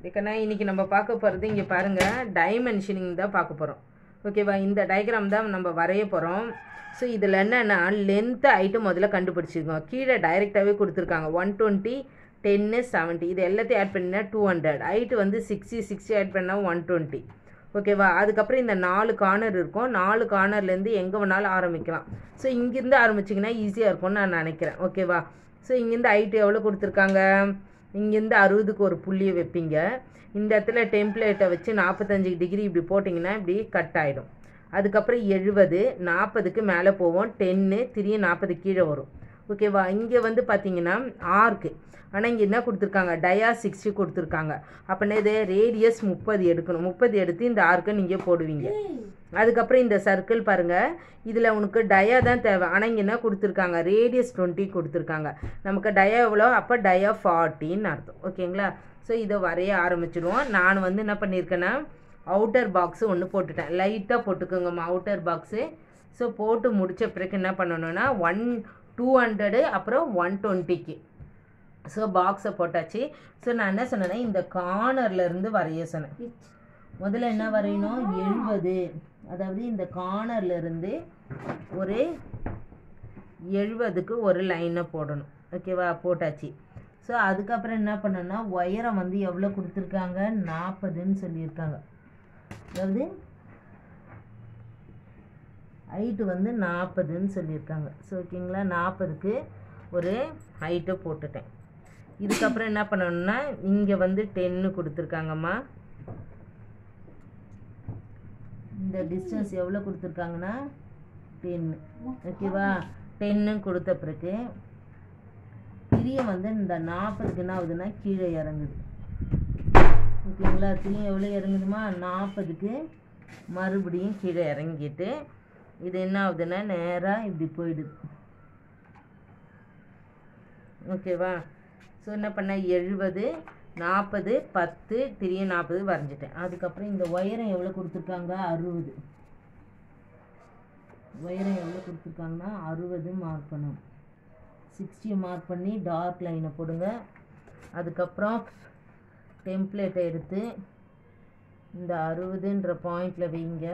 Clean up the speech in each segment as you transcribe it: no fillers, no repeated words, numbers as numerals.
ஏன்னா இன்றைக்கி நம்ம பார்க்க போகிறது இங்கே பாருங்கள் டைமென்ஷனிங் தான் பார்க்க போகிறோம். ஓகேவா? இந்த டயக்ராம் தான் நம்ம வரைய போகிறோம். ஸோ இதில் என்னென்னா லென்த்து ஹைட்டு முதல்ல கண்டுபிடிச்சிருக்கோம். கீழே டைரெக்டாகவே கொடுத்துருக்காங்க 120 10 70 இது எல்லாத்தையும் ஆட் பண்ணினா 200. ஹைட்டு வந்து 60 ஆட் பண்ணால் 120. ஓகேவா? அதுக்கப்புறம் இந்த 4 கார்னர் இருக்கும். 4 கார்னர்லேருந்து எங்கே வேணாலும் ஆரம்பிக்கலாம். ஸோ இங்கேருந்து ஆரம்பிச்சிங்கன்னா ஈஸியாக இருக்கும்னு நான் நினைக்கிறேன். ஓகேவா? ஸோ இங்கேருந்து ஹைட்டு எவ்வளோ கொடுத்துருக்காங்க? இங்கேருந்து 60க்கு ஒரு புள்ளியை வைப்பீங்க. இந்த இடத்துல டெம்ப்ளேட்டை வச்சு 45 டிகிரி இப்படி போட்டிங்கன்னா இப்படி கட் ஆகிடும். அதுக்கப்புறம் 70 40க்கு மேலே போவோம். 10 திரும்பி 40 கீழே வரும். ஓகேவா? இங்கே வந்து பார்த்தீங்கன்னா ஆர்க்கு, ஆனால் இங்கே என்ன கொடுத்துருக்காங்க? டயா 60 கொடுத்துருக்காங்க. அப்படின்னா இது ரேடியஸ் 30 எடுக்கணும். 30 எடுத்து இந்த ஆர்க்கை நீங்கள் போடுவீங்க. அதுக்கப்புறம் இந்த சர்க்கிள் பாருங்கள், இதில் உனக்கு டயா தான் தேவை. ஆனால் இங்கே என்ன கொடுத்துருக்காங்க? ரேடியஸ் 20 கொடுத்துருக்காங்க. நமக்கு டயா எவ்வளோ? அப்போ டயா 40ன்னு அர்த்தம். ஓகேங்களா? ஸோ இதை வரைய ஆரம்பிச்சிடுவோம். நான் வந்து என்ன பண்ணியிருக்கேன்னா அவுட்டர் பாக்ஸு ஒன்று போட்டுட்டேன். லைட்டாக போட்டுக்கோங்கம்மா அவுட்டர் பாக்ஸு. ஸோ போட்டு முடித்த பிறகு என்ன பண்ணணுன்னா 200 அப்புறம் 120க்கு ஸோ பாக்ஸை போட்டாச்சு. ஸோ நான் என்ன சொன்னேன்னா இந்த கார்னர்லேருந்து வரைய சொன்னேன். முதல்ல என்ன வரையணும்? 70, அதாவது இந்த கார்னர்லேருந்து ஒரு 70க்கு ஒரு லைனை போடணும். ஓகேவா? போட்டாச்சு. ஸோ அதுக்கப்புறம் என்ன பண்ணணும்னா உயரம் வந்து எவ்வளோ கொடுத்துருக்காங்க? 40ன்னு சொல்லியிருக்காங்க. அதாவது ஹைட்டு வந்து 40ன்னு சொல்லியிருக்காங்க. ஸோ ஓகேங்களா? 40க்கு ஒரு ஹைட்டை போட்டுட்டேன். இதுக்கப்புறம் என்ன பண்ணணும்னா இங்கே வந்து 10 கொடுத்துருக்காங்கம்மா. இந்த டிஸ்டன்ஸ் எவ்வளோ கொடுத்துருக்காங்கன்னா 10. ஓகேவா? 10 கொடுத்த பிறகு திரிய வந்து இந்த 40க்கு என்ன ஆகுதுன்னா கீழே இறங்குது. ஓகேங்களா? திரியும் எவ்வளோ இறங்குதுமா? 40க்கு மறுபடியும் கீழே இறங்கிட்டு இது என்ன ஆகுதுன்னா நேராக இப்படி போயிடுது. ஓகேவா? ஸோ என்ன பண்ண 70 40 10 திரியும் 40 வரைஞ்சிட்டேன். அதுக்கப்புறம் இந்த உயரம் எவ்வளோ கொடுத்துருக்காங்க? 60. உயரம் எவ்வளோ கொடுத்துருக்காங்கன்னா 60 மார்க் பண்ணணும். 60 மார்க் பண்ணி டார்க் லைனை போடுங்க. அதுக்கப்புறம் டெம்ப்ளேட்டை எடுத்து இந்த 60ன்ற பாயிண்டில் வைங்க.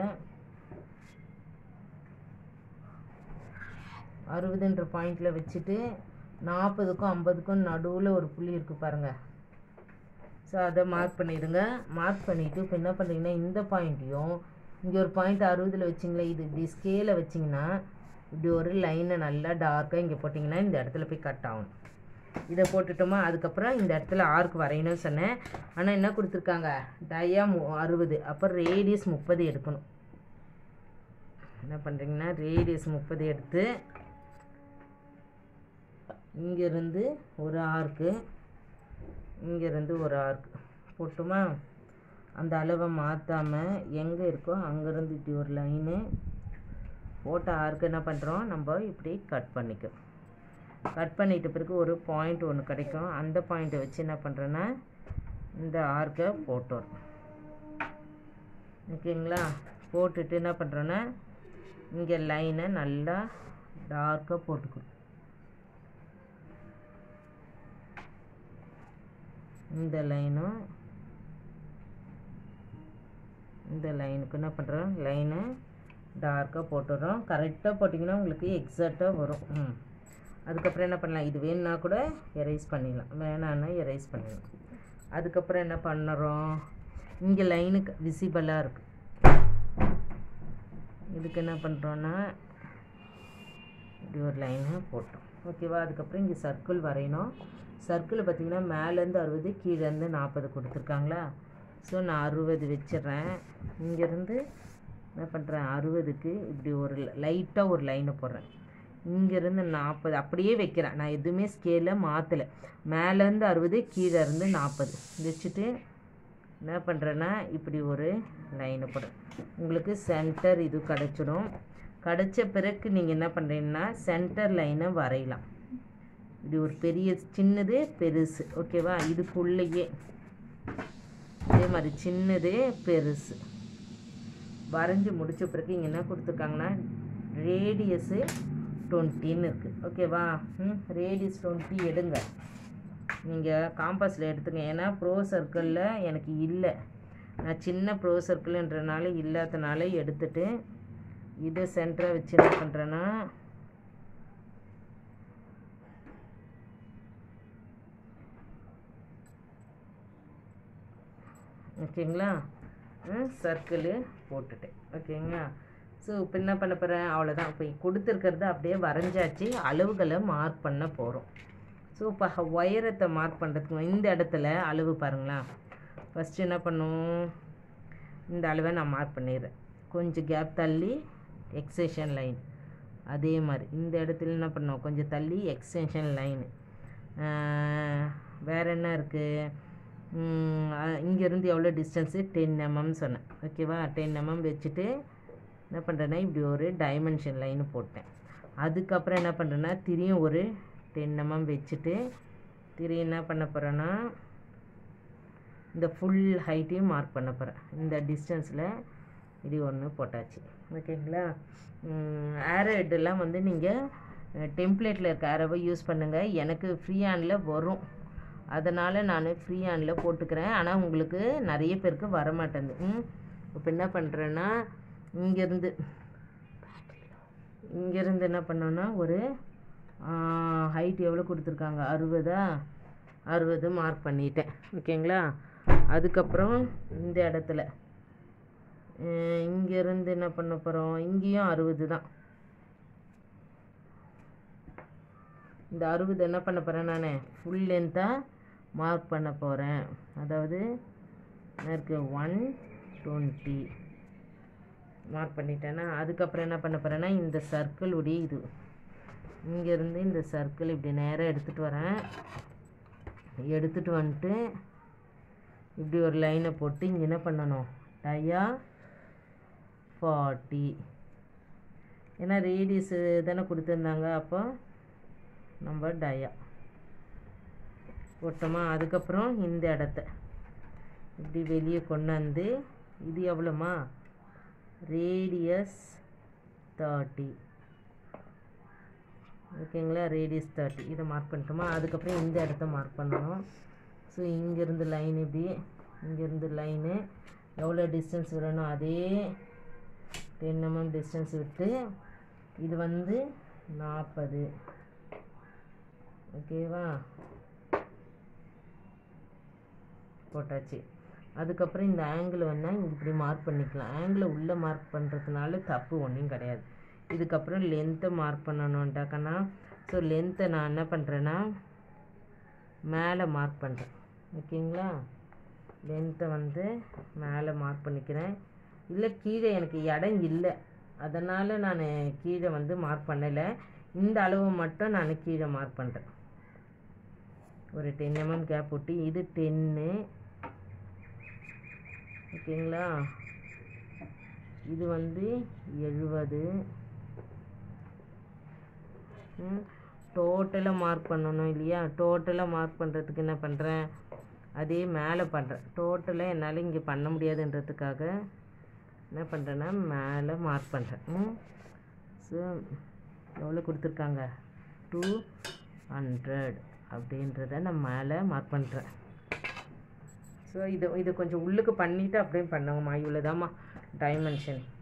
60ன்ற பாயிண்டில் வச்சுட்டு 40க்கும் 50க்கும் நடுவில் ஒரு புள்ளி இருக்குது பாருங்கள். ஸோ அதை மார்க் பண்ணிடுங்க. மார்க் பண்ணிவிட்டு இப்போ என்ன பண்ணுறீங்கன்னா இந்த பாயிண்ட்டையும் இங்கே ஒரு பாயிண்ட் 60ல் வச்சிங்களே, இது இப்படி ஸ்கேலை வச்சிங்கன்னா இப்படி ஒரு லைனை நல்லா டார்க்காக இங்கே போட்டிங்கன்னா இந்த இடத்துல போய் கட் ஆகணும். இதை போட்டுட்டோமா? அதுக்கப்புறம் இந்த இடத்துல ஆர்க் வரையணும்னு சொன்னேன். ஆனால் என்ன கொடுத்துருக்காங்க? டயா 60, அப்புறம் ரேடியஸ் 30 எடுக்கணும். என்ன பண்ணுறீங்கன்னா ரேடியஸ் 30 எடுத்து இங்கேருந்து ஒரு ஆர்க்கு, இங்கேருந்து ஒரு ஆர்க்கு போட்டுமா? அந்த அளவை மாற்றாமல் எங்கே இருக்கோ அங்கேருந்து இப்படி ஒரு லைனு போட்ட ஆர்க்கு என்ன பண்ணுறோம்? நம்ம இப்படி கட் பண்ணிக்கிறோம். கட் பண்ணிட்ட பிறகு ஒரு பாயிண்ட் ஒன்று கிடைக்கும். அந்த பாயிண்ட்டை வச்சு என்ன பண்ணுறேன்னா இந்த ஆர்க்கை போட்டுறோம். ஓகேங்களா? போட்டுட்டு என்ன பண்ணுறோன்னா இங்கே லைனை நல்லா டார்க்காக போட்டுக்கிறோம். இந்த லைனும் இந்த லைனுக்கு என்ன பண்ணுறோம்? லைனை டார்க்காக போட்டுடுறோம். கரெக்டாக போட்டிங்கன்னா உங்களுக்கு எக்ஸாக்டாக வரும். அதுக்கப்புறம் என்ன பண்ணலாம்? இது வேணுன்னா கூட எரேஸ் பண்ணிடலாம், வேணான்னா எரேஸ் பண்ணிடலாம். அதுக்கப்புறம் என்ன பண்ணுறோம்? இங்கே லைனுக்கு விசிபிளாக இருக்குது. இதுக்கு என்ன பண்ணுறோன்னா இப்படி ஒரு லைனை போட்டோம். ஓகேவா? அதுக்கப்புறம் இங்கே சர்க்கிள் வரையணும். சர்க்கிள் பார்த்திங்கன்னா மேலேருந்து 60 கீழேருந்து 40 கொடுத்துருக்காங்களா? ஸோ நான் 60 வச்சிட்றேன். இங்கேருந்து என்ன பண்ணுறேன்? 60க்கு இப்படி ஒரு லைட்டாக ஒரு லைனை போடுறேன். இங்கேருந்து 40 அப்படியே வைக்கிறேன். நான் எதுவுமே ஸ்கேலில் மாற்றலை. மேலேருந்து 60 கீழே இருந்து 40 வச்சுட்டு என்ன பண்ணுறேன்னா இப்படி ஒரு லைனை போடுறேன். உங்களுக்கு சென்டர் இது கிடச்சிடும். கிடச்ச பிறகு நீங்கள் என்ன பண்ணுறீங்கன்னா சென்டர் லைனை வரையலாம். இப்படி ஒரு பெரிய சின்னது பெருசு. ஓகேவா? இதுக்குள்ளேயே இதே மாதிரி சின்னது பெருசு வரைஞ்சி முடித்த பிறகு இங்கே என்ன கொடுத்துருக்காங்கன்னா ரேடியஸு 20ன்னு இருக்குது. ஓகேவா? ரேடியஸ் 20 எடுங்க. நீங்கள் காம்பஸில் எடுத்துங்க. ஏன்னா ப்ரோ சர்க்கிளில் எனக்கு இல்லை, நான் சின்ன ப்ரோ சர்க்கிள்ன்றனால இல்லாதனால எடுத்துட்டு இதை சென்டராக வச்சு என்ன பண்ணுறேன்னா ஓகேங்களா, சர்க்கிள் போட்டுட்டேன். ஓகேங்களா, ஸோ இப்போ என்ன பண்ண போகிறேன், அவ்வளோதான். இப்போ கொடுத்துருக்கிறத அப்படியே வரைஞ்சாச்சு, அளவுகளை மார்க் பண்ண போகிறோம். ஸோ இப்போ உயரத்தை மார்க் பண்ணுறதுக்கு இந்த இடத்துல அளவு பாருங்களேன். ஃபஸ்ட்டு என்ன பண்ணும், இந்த அளவை நான் மார்க் பண்ணிடுறேன். கொஞ்சம் கேப் தள்ளி எக்ஸ்டென்ஷன் லைன், அதே மாதிரி இந்த இடத்துல என்ன பண்ணோம், கொஞ்சம் தள்ளி எக்ஸ்டென்ஷன் லைனு. வேறு என்ன இருக்குது, இங்கேருந்து எவ்வளோ டிஸ்டன்ஸு 10 mm சொன்னேன். ஓகேவா, 10 mm வச்சுட்டு என்ன பண்ணுறேன்னா இப்படி ஒரு டைமென்ஷன் லைனு போட்டேன். அதுக்கப்புறம் என்ன பண்ணுறேன்னா திரியும் ஒரு 10 mm வச்சுட்டு திரியும் என்ன பண்ண போகிறேன்னா இந்த ஃபுல் ஹைட்டையும் மார்க் பண்ண போகிறேன். இந்த டிஸ்டன்ஸில் இது ஒன்று போட்டாச்சு. ஓகேங்களா, ஆரோ ஹெட்டெல்லாம் வந்து நீங்கள் டெம்ப்ளேட்டில் இருக்க ஆரோவை யூஸ் பண்ணுங்கள். எனக்கு ஃப்ரீ ஹேண்டில் வரும், அதனால் நான் ஃப்ரீ ஹேண்டில் போட்டுக்கிறேன். ஆனால் உங்களுக்கு நிறைய பேருக்கு வரமாட்டேங்குது. இப்போ என்ன பண்ணுறேன்னா இங்கேருந்து என்ன பண்ணோன்னா ஒரு ஹைட் எவ்வளோ கொடுத்துருக்காங்க, 60 மார்க் பண்ணிட்டேன். ஓகேங்களா, அதுக்கப்புறம் இந்த இடத்துல இங்கேருந்து என்ன பண்ண போகிறோம், இங்கேயும் 60 தான். இந்த 60 என்ன பண்ண போகிறேன், நான் ஃபுல் லென்த்தாக மார்க் பண்ண போகிறேன். அதாவது எனக்கு 120 மார்க் பண்ணிட்டேன்னா அதுக்கப்புறம் என்ன பண்ண போகிறேன்னா இந்த சர்க்கிளுடைய இது இங்கேருந்து இந்த சர்க்கிள் இப்படி நேராக எடுத்துகிட்டு வரேன். எடுத்துகிட்டு வந்துட்டு இப்படி ஒரு லைனை போட்டு இங்கே என்ன பண்ணணும், டயா 40, ஏன்னா ரேடியஸு தானே கொடுத்துருந்தாங்க, அப்போ நம்ம டயா போட்டோமா. அதுக்கப்புறம் இந்த இடத்த இப்படி வெளியே கொண்டு வந்து இது எவ்வளோமா, ரேடியஸ் 30. ஓகேங்களா, ரேடியஸ் 30 இதை மார்க் பண்ணிட்டோமா. அதுக்கப்புறம் இந்த இடத்த மார்க் பண்ணணும். ஸோ இங்கேருந்து லைன் இப்படி இங்கேருந்து லைனு எவ்வளோ டிஸ்டன்ஸ் விடணும், அதே 10 mm டிஸ்டன்ஸ் விட்டு இது வந்து 40. ஓகேவா, போட்டாச்சு. அதுக்கப்புறம் இந்த ஆங்கிள் வந்தால் இங்கே இப்படி மார்க் பண்ணிக்கலாம். ஆங்கிளை உள்ளே மார்க் பண்ணுறதுனால தப்பு ஒன்றும் கிடையாது. இதுக்கப்புறம் லென்த்தை மார்க் பண்ணணுன்ட்டாக்கன்னா ஸோ லென்த்தை நான் என்ன பண்ணுறேன்னா மேலே மார்க் பண்ணுறேன். ஓகேங்களா, லென்த்தை வந்து மேலே மார்க் பண்ணிக்கிறேன். இல்லை கீழே எனக்கு இடம் இல்லை, அதனால் நான் கீழே வந்து மார்க் பண்ணலை. இந்த அளவு மட்டும் நான் கீழே மார்க் பண்ணுறேன். ஒரு 10 mm கேப் விட்டு இது 10. ஓகேங்களா, இது வந்து 70. டோட்டலாக மார்க் பண்ணணும் இல்லையா, டோட்டலாக மார்க் பண்ணுறதுக்கு என்ன பண்ணுறேன், அதே மேலே பண்ணுறேன். டோட்டலாக என்னால் இங்கே பண்ண முடியாதுன்றதுக்காக என்ன பண்ணுறேன்னா மேலே மார்க் பண்ணுறேன். ஸோ எவ்வளோ கொடுத்துருக்காங்க, 200 அப்படின்றத நான் மேலே மார்க் பண்ணுறேன். ஸோ இது கொஞ்சம் உள்ளுக்கு பண்ணிவிட்டு அப்படியே பண்ணுங்கம்மா. இவ்வளோதாம்மா டைமென்ஷன்.